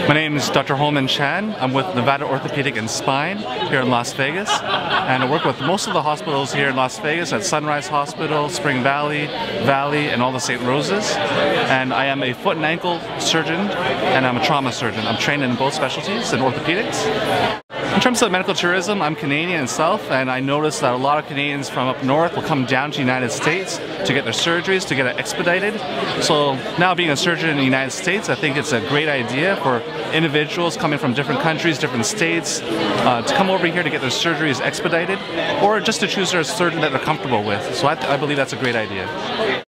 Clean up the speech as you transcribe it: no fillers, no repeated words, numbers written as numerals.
My name is Dr. Holman Chan. I'm with Nevada Orthopedic and Spine here in Las Vegas, and I work with most of the hospitals here in Las Vegas at Sunrise Hospital, Spring Valley, and all the St. Roses. And I am a foot and ankle surgeon, and I'm a trauma surgeon. I'm trained in both specialties in orthopedics. In terms of medical tourism, I'm Canadian itself, and I noticed that a lot of Canadians from up north will come down to the United States to get their surgeries, to get it expedited. So now being a surgeon in the United States, I think it's a great idea for individuals coming from different countries, different states, to come over here to get their surgeries expedited, or just to choose their surgeon that they're comfortable with. So I believe that's a great idea.